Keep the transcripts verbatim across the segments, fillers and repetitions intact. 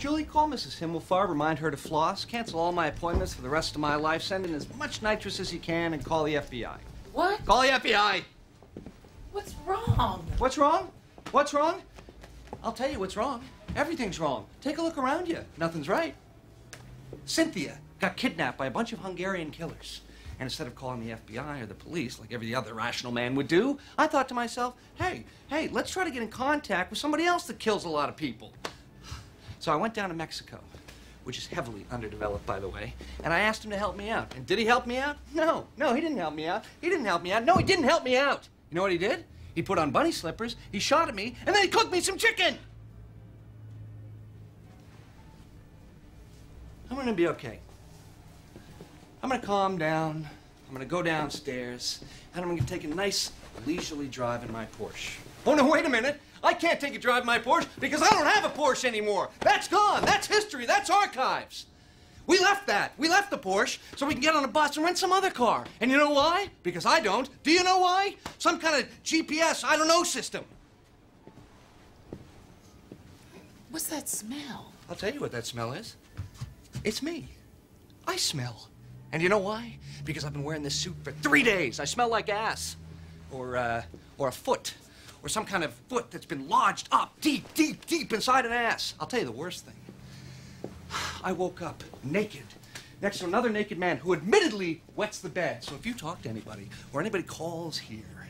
Julie, call Missus Himmelfarb, remind her to floss, cancel all my appointments for the rest of my life, send in as much nitrous as you can, and call the F B I. What? Call the F B I! What's wrong? What's wrong? What's wrong? I'll tell you what's wrong. Everything's wrong. Take a look around you. Nothing's right. Cynthia got kidnapped by a bunch of Hungarian killers. And instead of calling the F B I or the police like every other rational man would do, I thought to myself, hey, hey, let's try to get in contact with somebody else that kills a lot of people. So I went down to Mexico, which is heavily underdeveloped, by the way, and I asked him to help me out. And did he help me out? No, no, he didn't help me out. He didn't help me out. No, he didn't help me out. You know what he did? He put on bunny slippers, he shot at me, and then he cooked me some chicken. I'm gonna be okay. I'm gonna calm down, I'm gonna go downstairs, and I'm gonna take a nice leisurely drive in my Porsche. Oh, no, wait a minute. I can't take a drive in my Porsche because I don't have a Porsche anymore. That's gone. That's history. That's archives. We left that. We left the Porsche so we can get on a bus and rent some other car. And you know why? Because I don't. Do you know why? Some kind of G P S, I don't know, system. What's that smell? I'll tell you what that smell is. It's me. I smell. And you know why? Because I've been wearing this suit for three days. I smell like ass. Or, uh, or a foot. Or some kind of foot that's been lodged up deep, deep, deep inside an ass. I'll tell you the worst thing. I woke up naked next to another naked man who admittedly wets the bed. So if you talk to anybody or anybody calls here,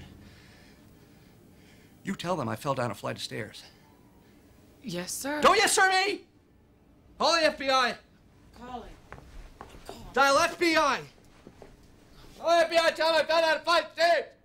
you tell them I fell down a flight of stairs. Yes, sir. Don't yes, sir, me! Call the F B I. Calling. Dial F B I. Call the F B I, tell them I fell down a flight of stairs.